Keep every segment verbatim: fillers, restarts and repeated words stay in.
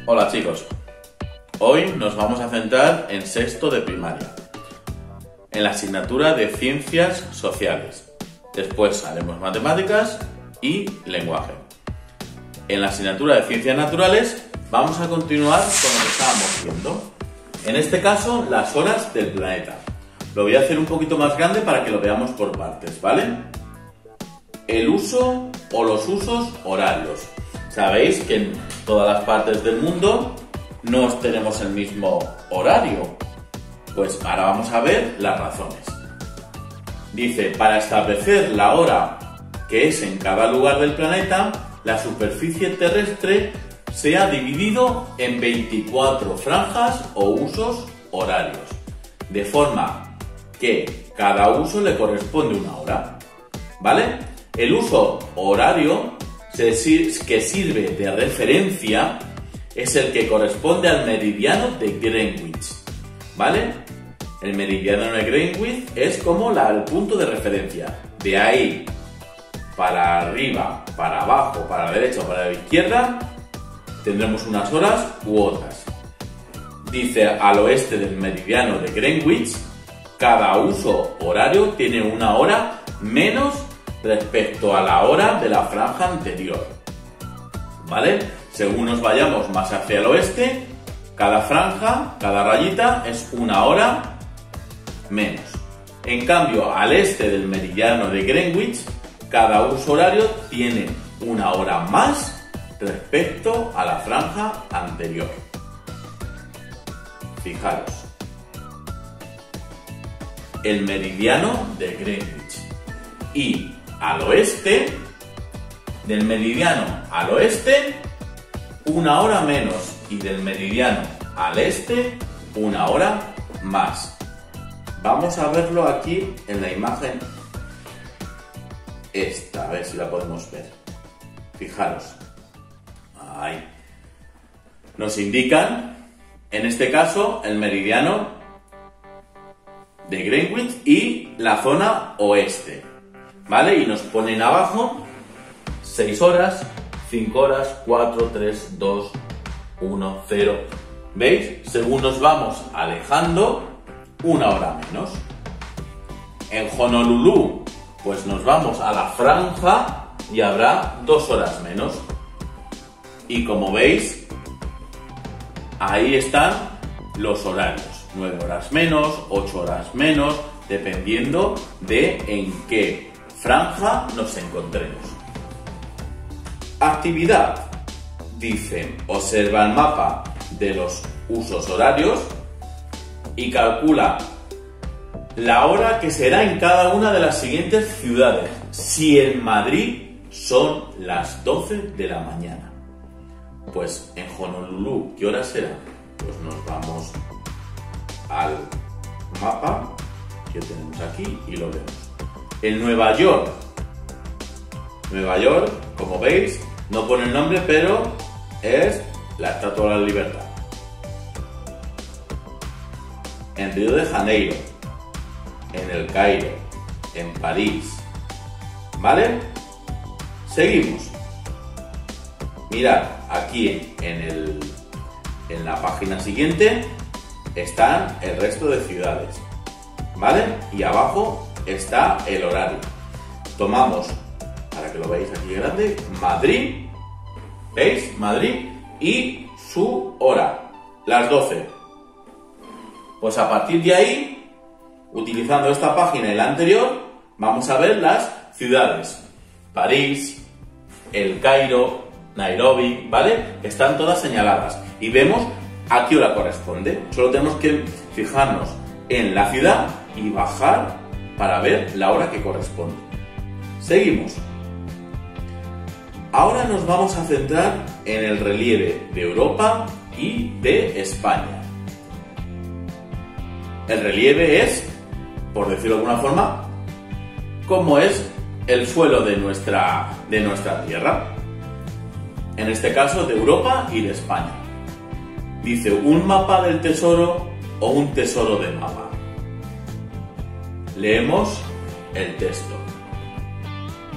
Hola chicos, hoy nos vamos a centrar en sexto de primaria, en la asignatura de Ciencias Sociales. Después haremos Matemáticas y Lenguaje. En la asignatura de Ciencias Naturales vamos a continuar con lo que estábamos viendo. En este caso, las horas del planeta. Lo voy a hacer un poquito más grande para que lo veamos por partes, ¿vale? El uso o los usos horarios. Sabéis que en todas las partes del mundo no tenemos el mismo horario. Pues ahora vamos a ver las razones. Dice, para establecer la hora que es en cada lugar del planeta, la superficie terrestre se ha dividido en veinticuatro franjas o usos horarios, de forma que cada uso le corresponde una hora, ¿vale? El uso horario que sirve de referencia es el que corresponde al meridiano de Greenwich, ¿vale? El meridiano de Greenwich es como la, el punto de referencia. De ahí para arriba, para abajo, para la derecha o para la izquierda tendremos unas horas u otras. Dice, al oeste del meridiano de Greenwich, cada uso horario tiene una hora menos respecto a la hora de la franja anterior, ¿vale? Según nos vayamos más hacia el oeste, cada franja, cada rayita es una hora menos. En cambio, al este del meridiano de Greenwich, cada uso horario tiene una hora más respecto a la franja anterior. Fijaros, el meridiano de Greenwich y al oeste, del meridiano al oeste, una hora menos, y del meridiano al este, una hora más. Vamos a verlo aquí en la imagen esta, a ver si la podemos ver. Fijaros. Ahí. Nos indican, en este caso, el meridiano de Greenwich y la zona oeste, ¿vale? Y nos ponen abajo seis horas, cinco horas, cuatro, tres, dos, uno, cero. ¿Veis? Según nos vamos alejando, una hora menos. En Honolulu, pues nos vamos a la franja y habrá dos horas menos. Y como veis, ahí están los horarios. nueve horas menos, ocho horas menos, dependiendo de en qué franja nos encontremos. Actividad. Dicen, observa el mapa de los usos horarios y calcula la hora que será en cada una de las siguientes ciudades. Si en Madrid son las doce de la mañana, pues en Honolulu, ¿qué hora será? Pues nos vamos al mapa que tenemos aquí y lo vemos. En Nueva York, Nueva York, como veis, no pone el nombre, pero es la Estatua de la Libertad. En Río de Janeiro, en El Cairo, en París, ¿vale? Seguimos. Mirad, aquí en, el, en la página siguiente están el resto de ciudades, ¿vale? Y abajo está el horario. Tomamos, para que lo veáis aquí grande, Madrid, ¿veis? Madrid y su hora, las doce. Pues a partir de ahí, utilizando esta página y la anterior, vamos a ver las ciudades. París, El Cairo, Nairobi, ¿vale? Están todas señaladas y vemos a qué hora corresponde. Solo tenemos que fijarnos en la ciudad y bajar para ver la hora que corresponde. Seguimos. Ahora nos vamos a centrar en el relieve de Europa y de España. El relieve es, por decirlo de alguna forma, cómo es el suelo de nuestra, de nuestra tierra. En este caso de Europa y de España. Dice, un mapa del tesoro o un tesoro de mapa. Leemos el texto.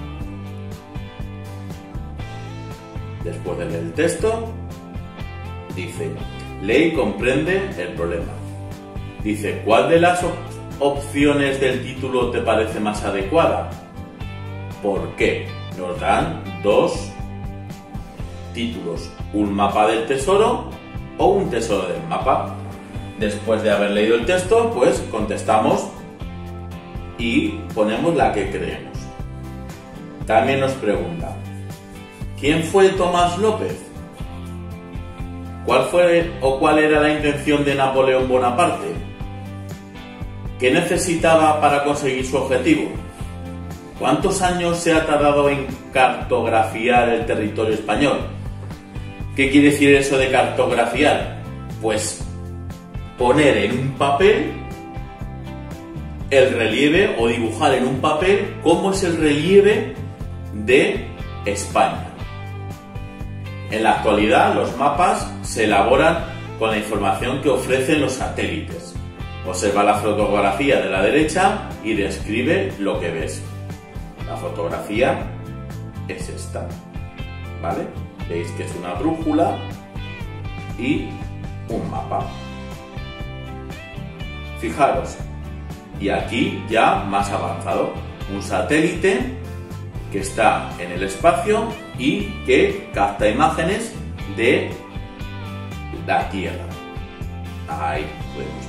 Después de leer el texto, Dice, lee y comprende el problema. Dice, ¿cuál de las op- opciones del título te parece más adecuada? ¿Por qué? Nos dan dos títulos, un mapa del tesoro o un tesoro del mapa. Después de haber leído el texto, pues contestamos y ponemos la que creemos. También nos pregunta, ¿quién fue Tomás López? ¿Cuál fue o cuál era la intención de Napoleón Bonaparte? ¿Qué necesitaba para conseguir su objetivo? ¿Cuántos años se ha tardado en cartografiar el territorio español? ¿Qué quiere decir eso de cartografiar? Pues poner en un papel el relieve o dibujar en un papel cómo es el relieve de España. En la actualidad los mapas se elaboran con la información que ofrecen los satélites. Observa la fotografía de la derecha y describe lo que ves. La fotografía es esta, ¿vale? Veis que es una brújula y un mapa. Fijaros, y aquí ya más avanzado, un satélite que está en el espacio y que capta imágenes de la Tierra. Ahí podemos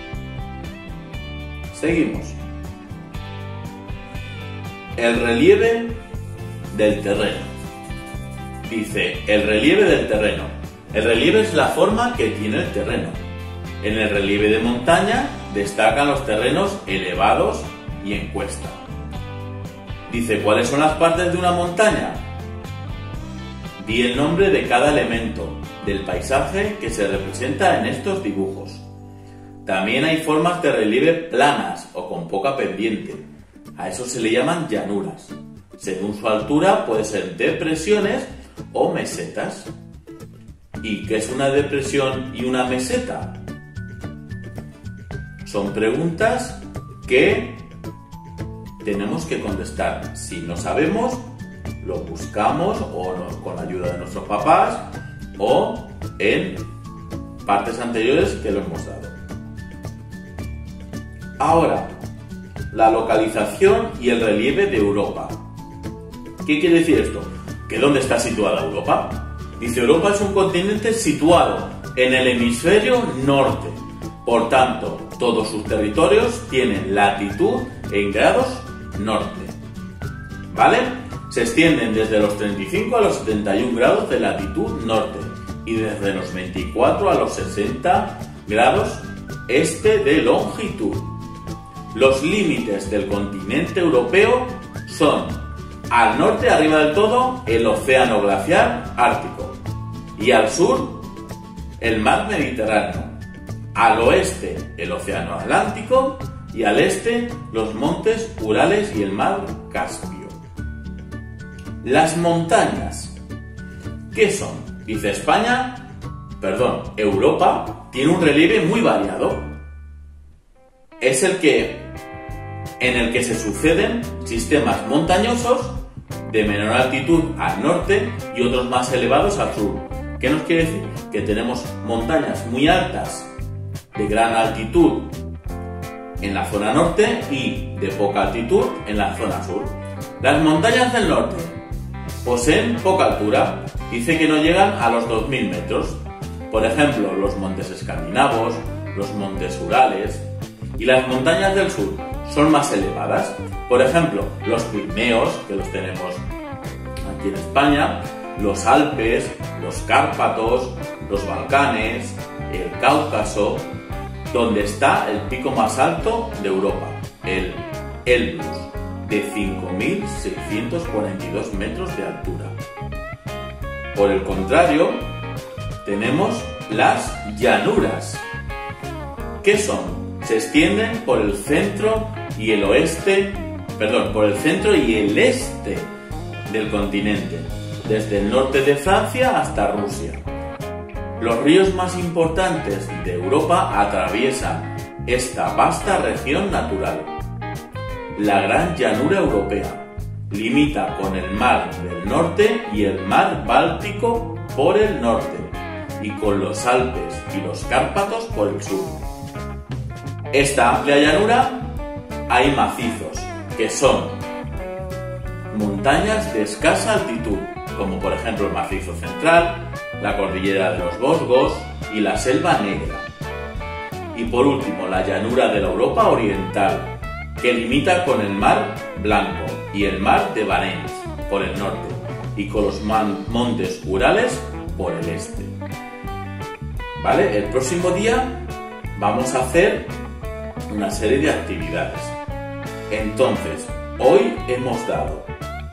ver. Seguimos. El relieve del terreno. Dice, el relieve del terreno. El relieve es la forma que tiene el terreno. En el relieve de montaña destacan los terrenos elevados y en cuesta. Dice, ¿cuáles son las partes de una montaña? Di el nombre de cada elemento del paisaje que se representa en estos dibujos. También hay formas de relieve planas o con poca pendiente. A eso se le llaman llanuras. Según su altura puede ser depresiones o mesetas. ¿Y qué es una depresión y una meseta? Son preguntas que tenemos que contestar. Si no sabemos, lo buscamos o no, con la ayuda de nuestros papás o en partes anteriores que lo hemos dado. Ahora, la localización y el relieve de Europa. ¿Qué quiere decir esto? ¿Que dónde está situada Europa? Dice, Europa es un continente situado en el hemisferio norte. Por tanto, todos sus territorios tienen latitud en grados norte. ¿Vale? Se extienden desde los treinta y cinco a los setenta y un grados de latitud norte y desde los veinticuatro a los sesenta grados este de longitud. Los límites del continente europeo son al norte, arriba del todo, el océano glaciar ártico y al sur, el mar Mediterráneo. Al oeste, el océano Atlántico y al este, los montes Urales y el mar Caspio. Las montañas. ¿Qué son? Dice España, perdón, Europa tiene un relieve muy variado. Es el que, en el que se suceden sistemas montañosos de menor altitud al norte y otros más elevados al sur. ¿Qué nos quiere decir? Que tenemos montañas muy altas de gran altitud en la zona norte y de poca altitud en la zona sur. Las montañas del norte poseen poca altura, dice que no llegan a los dos mil metros. Por ejemplo, los montes escandinavos, los montes Urales, y las montañas del sur son más elevadas. Por ejemplo, los Pirineos, que los tenemos aquí en España, los Alpes, los Cárpatos, los Balcanes, el Cáucaso, donde está el pico más alto de Europa, el Elbrus, de cinco mil seiscientos cuarenta y dos metros de altura. Por el contrario, tenemos las llanuras. ¿Qué son? Se extienden por el centro y el oeste, perdón, por el centro y el este del continente, desde el norte de Francia hasta Rusia. Los ríos más importantes de Europa atraviesan esta vasta región natural. La Gran Llanura Europea limita con el Mar del Norte y el Mar Báltico por el norte. y con los Alpes y los Cárpatos por el sur. Esta amplia llanura hay macizos, que son montañas de escasa altitud, como por ejemplo el macizo central, la cordillera de los Vosgos y la selva negra. Y por último, la llanura de la Europa oriental, que limita con el mar Blanco y el mar de Barents por el norte y con los montes Urales por el este. ¿Vale? El próximo día vamos a hacer una serie de actividades. Entonces, hoy hemos dado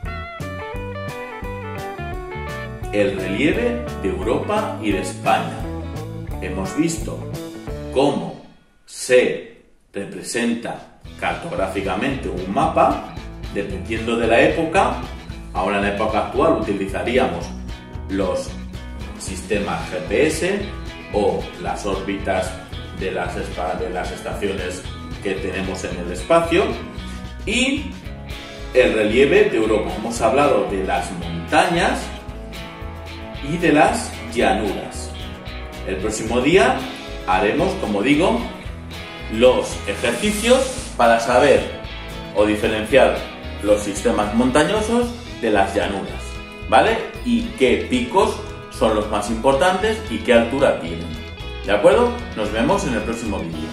el relieve de Europa y de España. Hemos visto cómo se representa cartográficamente un mapa, dependiendo de la época. Ahora en la época actual utilizaríamos los sistemas G P S o las órbitas de las, de las estaciones que tenemos en el espacio, y el relieve de Europa. Hemos hablado de las montañas y de las llanuras. El próximo día haremos, como digo, los ejercicios para saber o diferenciar los sistemas montañosos de las llanuras, ¿vale? Y qué picos son los más importantes y qué altura tienen. ¿De acuerdo? Nos vemos en el próximo vídeo.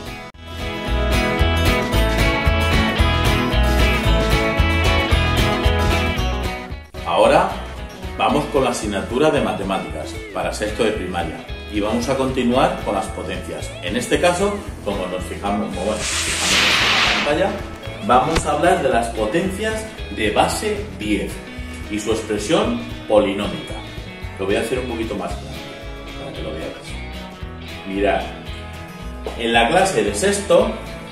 Ahora vamos con la asignatura de matemáticas para sexto de primaria y vamos a continuar con las potencias. En este caso, como nos fijamos, como bueno, fijamos en la pantalla, vamos a hablar de las potencias de base diez y su expresión polinómica. Lo voy a hacer un poquito más grande para que lo veáis. Mirad, en la clase de sexto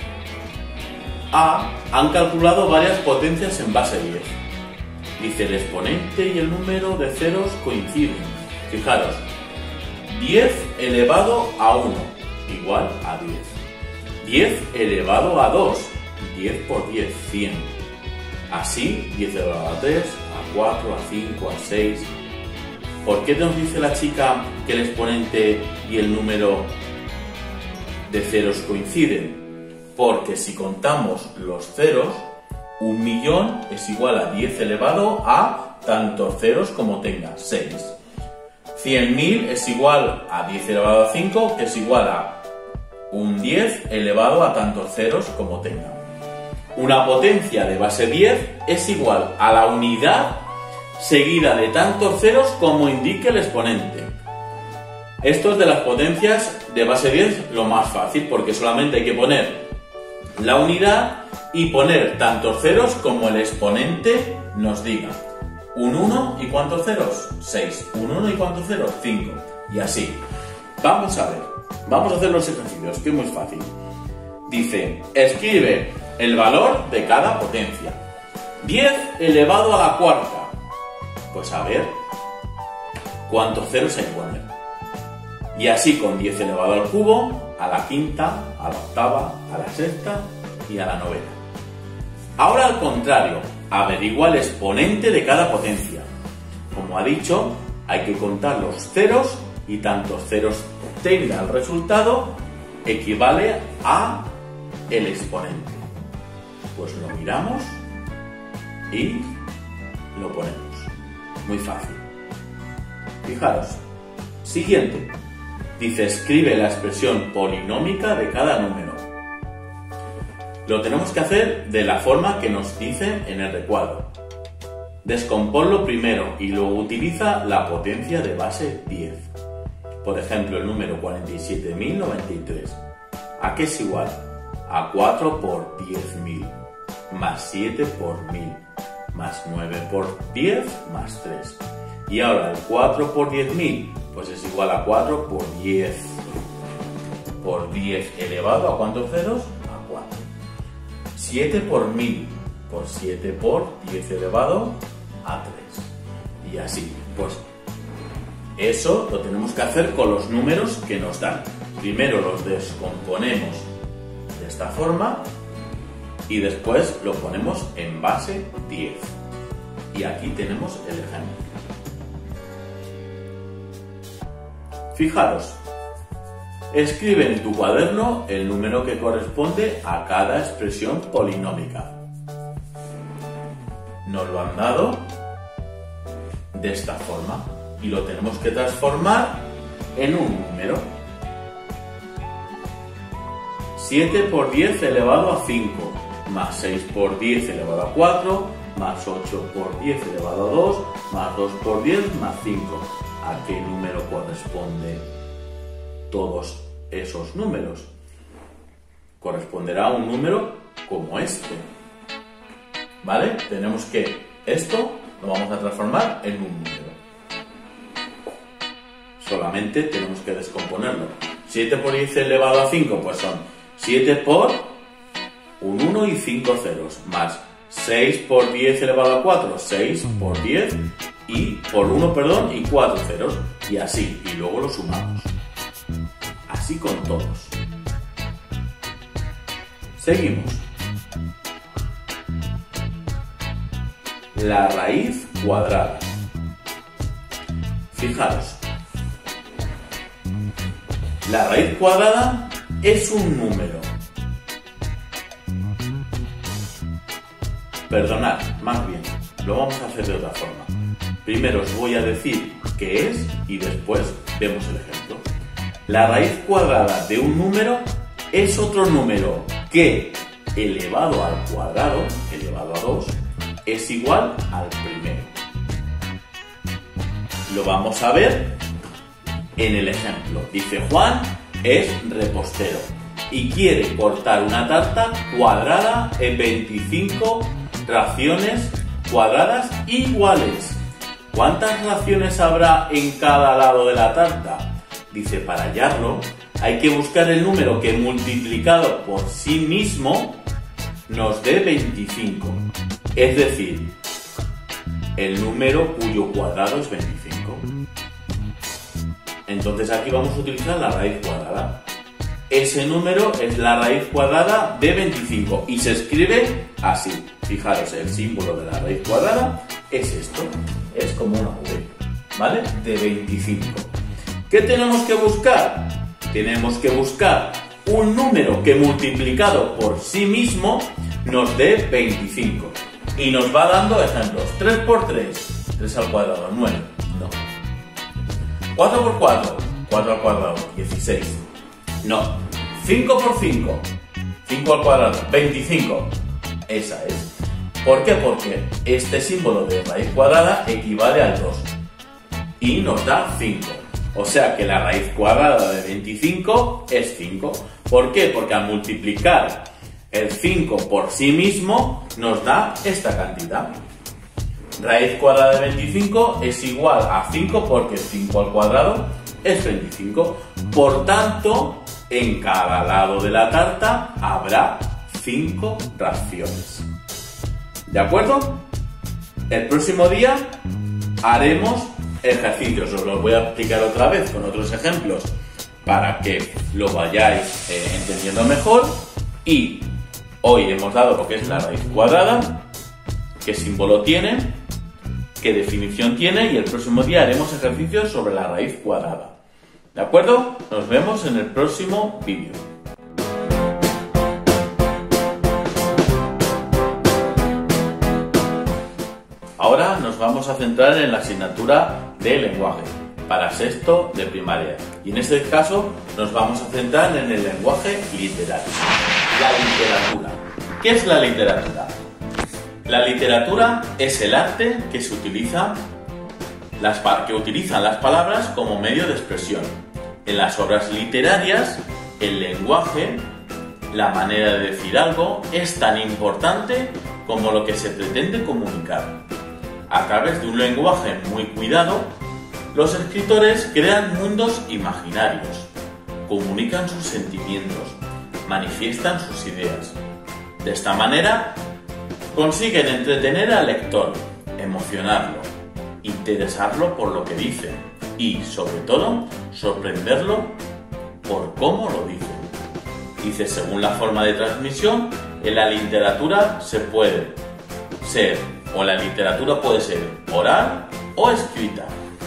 A han calculado varias potencias en base diez. Dice, el exponente y el número de ceros coinciden. Fijaros, diez elevado a uno igual a diez. diez elevado a dos, diez por diez, cien. Así, diez elevado a tres, a cuatro, a cinco, a seis. ¿Por qué nos dice la chica que el exponente y el número de ceros coinciden? Porque si contamos los ceros, un millón es igual a diez elevado a tantos ceros como tenga, seis. cien mil es igual a diez elevado a cinco, que es igual a un diez elevado a tantos ceros como tenga. Una potencia de base diez es igual a la unidad seguida de tantos ceros como indique el exponente. Esto es de las potencias de base diez lo más fácil, porque solamente hay que poner la unidad y poner tantos ceros como el exponente nos diga. Un uno y ¿cuántos ceros? seis. Un uno y ¿cuántos ceros? cinco. Y así. Vamos a ver. Vamos a hacer los ejercicios, que es muy fácil. Dice, escribe el valor de cada potencia. diez elevado a la cuarta. Pues a ver cuántos ceros hay que poner. Y así con diez elevado al cubo, a la quinta, a la octava, a la sexta y a la novena. Ahora al contrario, averigua el exponente de cada potencia. Como ha dicho, hay que contar los ceros y tantos ceros tenga el resultado equivale a el exponente. Pues lo miramos y lo ponemos. Muy fácil. Fijaros. Siguiente. Dice, escribe la expresión polinómica de cada número. Lo tenemos que hacer de la forma que nos dice en el recuadro. Descomponlo primero y luego utiliza la potencia de base diez. Por ejemplo, el número cuarenta y siete mil noventa y tres. ¿A qué es igual? A cuatro por diez mil, más siete por mil, más nueve por diez, más tres. Y ahora el cuatro por diez mil, pues es igual a cuatro por diez. Por diez elevado a ¿cuántos ceros? A cuatro. siete por mil, por siete por diez elevado a tres. Y así, pues eso lo tenemos que hacer con los números que nos dan. Primero los descomponemos de esta forma y después lo ponemos en base diez. Y aquí tenemos el ejemplo. Fijaros, escribe en tu cuaderno el número que corresponde a cada expresión polinómica. Nos lo han dado de esta forma y lo tenemos que transformar en un número. siete por diez elevado a cinco, más seis por diez elevado a cuatro, más ocho por diez elevado a dos, más dos por diez más cinco. ¿A qué número corresponde todos esos números? Corresponderá a un número como este. ¿Vale? Tenemos que esto lo vamos a transformar en un número. Solamente tenemos que descomponerlo. siete por diez elevado a cinco, pues son siete por un uno y cinco ceros, más seis por diez elevado a cuatro, seis por diez y por uno, perdón, y cuatro ceros, y así, y luego lo sumamos. Así con todos. Seguimos. La raíz cuadrada. Fijaros. La raíz cuadrada es un número. Perdonad, más bien, lo vamos a hacer de otra forma. Primero os voy a decir qué es y después vemos el ejemplo. La raíz cuadrada de un número es otro número que, elevado al cuadrado, elevado a dos, es igual al primero. Lo vamos a ver en el ejemplo. Dice: Juan es repostero y quiere cortar una tarta cuadrada en veinticinco raciones cuadradas iguales. ¿Cuántas raciones habrá en cada lado de la tarta? Dice, para hallarlo hay que buscar el número que multiplicado por sí mismo nos dé veinticinco. Es decir, el número cuyo cuadrado es veinticinco. Entonces aquí vamos a utilizar la raíz cuadrada. Ese número es la raíz cuadrada de veinticinco y se escribe así. Fijaros, el símbolo de la raíz cuadrada es esto. Es como una V, ¿vale? De veinticinco. ¿Qué tenemos que buscar? Tenemos que buscar un número que multiplicado por sí mismo nos dé veinticinco. Y nos va dando ejemplos. tres por tres, tres al cuadrado, nueve. No. cuatro por cuatro, cuatro al cuadrado, dieciséis. No. cinco por cinco, cinco al cuadrado, veinticinco. Esa es. ¿Por qué? Porque este símbolo de raíz cuadrada equivale al dos. Y nos da cinco. O sea que la raíz cuadrada de veinticinco es cinco. ¿Por qué? Porque al multiplicar el cinco por sí mismo nos da esta cantidad. Raíz cuadrada de veinticinco es igual a cinco porque cinco al cuadrado es veinticinco. Por tanto, en cada lado de la tarta habrá cinco raciones. ¿De acuerdo? El próximo día haremos ejercicios. Os los voy a explicar otra vez con otros ejemplos para que lo vayáis eh, entendiendo mejor. Y hoy hemos dado lo que es la raíz cuadrada, qué símbolo tiene, qué definición tiene, y el próximo día haremos ejercicios sobre la raíz cuadrada. ¿De acuerdo? Nos vemos en el próximo vídeo. Ahora nos vamos a centrar en la asignatura de lenguaje para sexto de primaria, y en este caso nos vamos a centrar en el lenguaje literario. La literatura. ¿Qué es la literatura? La literatura es el arte que se utiliza las, que utilizan las palabras como medio de expresión. En las obras literarias, el lenguaje, la manera de decir algo, es tan importante como lo que se pretende comunicar. A través de un lenguaje muy cuidado, los escritores crean mundos imaginarios, comunican sus sentimientos, manifiestan sus ideas. De esta manera, consiguen entretener al lector, emocionarlo, interesarlo por lo que dice y, sobre todo, sorprenderlo por cómo lo dice. Dice, según la forma de transmisión, en la literatura se puede ser, o la literatura puede ser oral o escrita.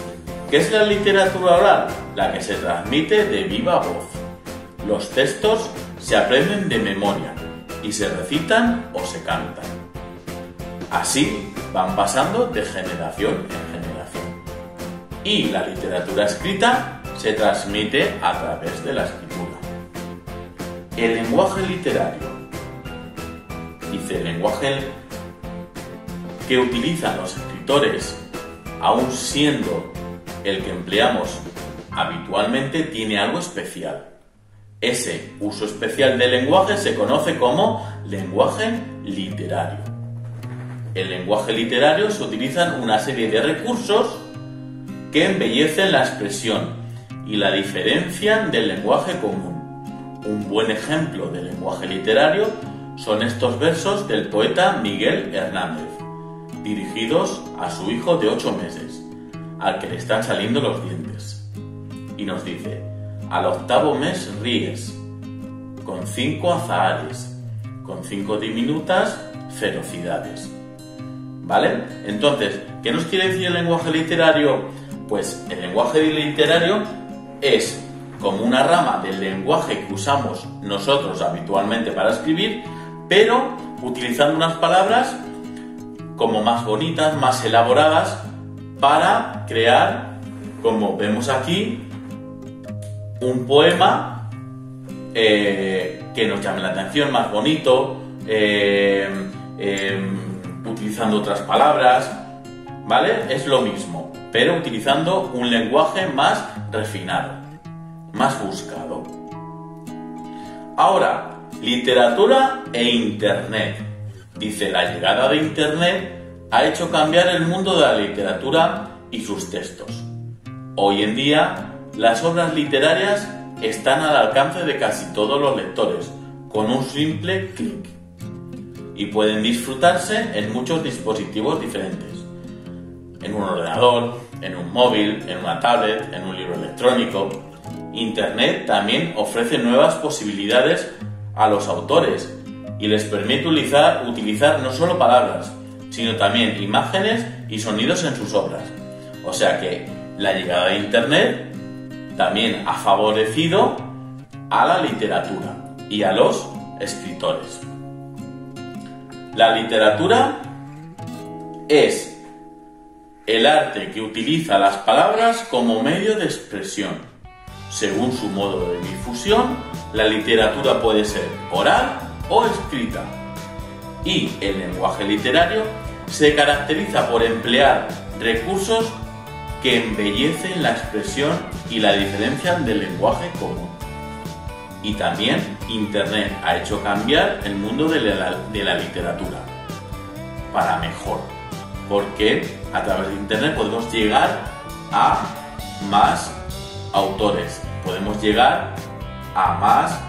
¿Qué es la literatura oral? La que se transmite de viva voz. Los textos se aprenden de memoria y se recitan o se cantan. Así van pasando de generación en generación. Y la literatura escrita se transmite a través de la escritura. El lenguaje literario, dice el lenguaje que utilizan los escritores, aun siendo el que empleamos habitualmente, tiene algo especial. Ese uso especial del lenguaje se conoce como lenguaje literario. En lenguaje literario se utilizan una serie de recursos que embellecen la expresión y la diferencian del lenguaje común. Un buen ejemplo de lenguaje literario son estos versos del poeta Miguel Hernández, dirigidos a su hijo de ocho meses, al que le están saliendo los dientes. Y nos dice: al octavo mes ríes, con cinco azahares, con cinco diminutas ferocidades. ¿Vale? Entonces, ¿qué nos quiere decir el lenguaje literario? Pues el lenguaje literario es como una rama del lenguaje que usamos nosotros habitualmente para escribir, pero utilizando unas palabras como más bonitas, más elaboradas, para crear, como vemos aquí, un poema eh, que nos llame la atención, más bonito, eh, eh, utilizando otras palabras, ¿vale? Es lo mismo, pero utilizando un lenguaje más refinado, más buscado. Ahora, literatura e Internet. Dice: la llegada de Internet ha hecho cambiar el mundo de la literatura y sus textos. Hoy en día, las obras literarias están al alcance de casi todos los lectores, con un simple clic, y pueden disfrutarse en muchos dispositivos diferentes: en un ordenador, en un móvil, en una tablet, en un libro electrónico. Internet también ofrece nuevas posibilidades a los autores y les permite utilizar, utilizar no solo palabras, sino también imágenes y sonidos en sus obras. O sea que la llegada de Internet también ha favorecido a la literatura y a los escritores. La literatura es el arte que utiliza las palabras como medio de expresión. Según su modo de difusión, la literatura puede ser oral o escrita. Y el lenguaje literario se caracteriza por emplear recursos que embellecen la expresión y la diferencian del lenguaje común. Y también Internet ha hecho cambiar el mundo de la, de la literatura para mejor, porque a través de Internet podemos llegar a más autores, podemos llegar a más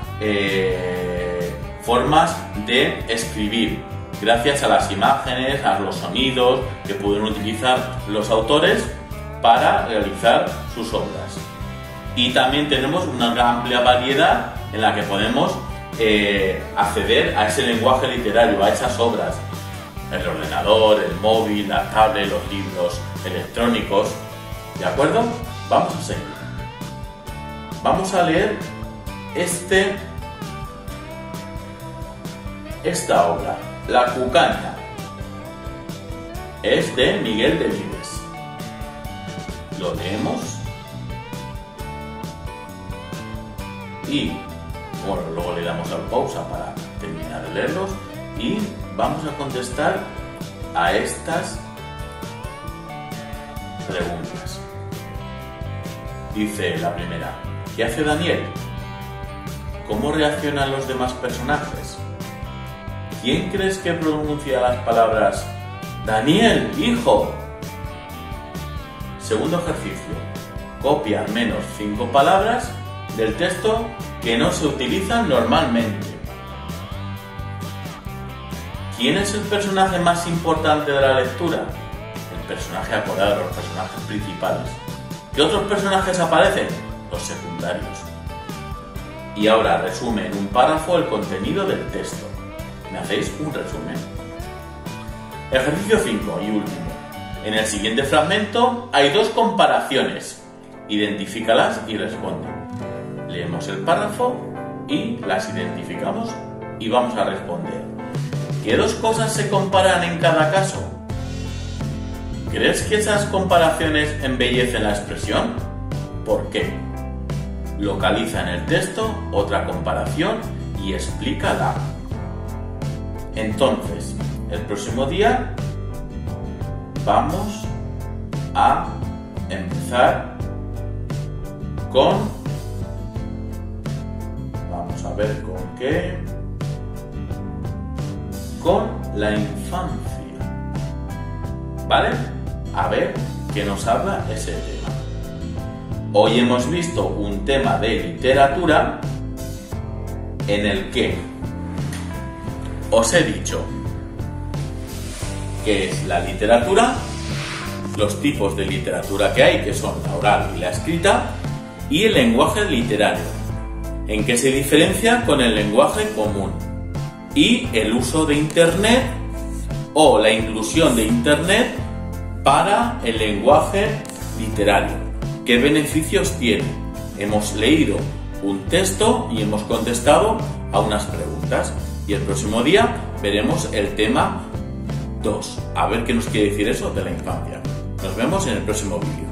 eh, formas de escribir, gracias a las imágenes, a los sonidos que pueden utilizar los autores para realizar sus obras. Y también tenemos una amplia variedad en la que podemos eh, acceder a ese lenguaje literario, a esas obras: el ordenador, el móvil, la tablet, los libros electrónicos. ¿De acuerdo? Vamos a seguir. Vamos a leer este, esta obra, La Cucaña. Es de Miguel Delibes. Lo leemos. Y bueno, luego le damos a pausa para terminar de leerlos y vamos a contestar a estas preguntas. Dice la primera: ¿qué hace Daniel? ¿Cómo reaccionan los demás personajes? ¿Quién crees que pronuncia las palabras Daniel, hijo? Segundo ejercicio: copia al menos cinco palabras del texto que no se utilizan normalmente. ¿Quién es el personaje más importante de la lectura? El personaje acordado, los personajes principales. ¿Qué otros personajes aparecen? Los secundarios. Y ahora resume en un párrafo el contenido del texto. ¿Me hacéis un resumen? Ejercicio cinco y último. En el siguiente fragmento hay dos comparaciones. Identifícalas y responde. Leemos el párrafo y las identificamos y vamos a responder. ¿Qué dos cosas se comparan en cada caso? ¿Crees que esas comparaciones embellecen la expresión? ¿Por qué? Localiza en el texto otra comparación y explícala. Entonces, el próximo día vamos a empezar con... Vamos a ver con qué... Con la infancia. ¿Vale? A ver qué nos habla ese tema. Hoy hemos visto un tema de literatura en el que os he dicho qué es la literatura, los tipos de literatura que hay, que son la oral y la escrita, y el lenguaje literario, en qué se diferencia con el lenguaje común, y el uso de Internet o la inclusión de Internet para el lenguaje literario. ¿Qué beneficios tiene? Hemos leído un texto y hemos contestado a unas preguntas. Y el próximo día veremos el tema dos. A ver qué nos quiere decir eso de la infancia. Nos vemos en el próximo vídeo.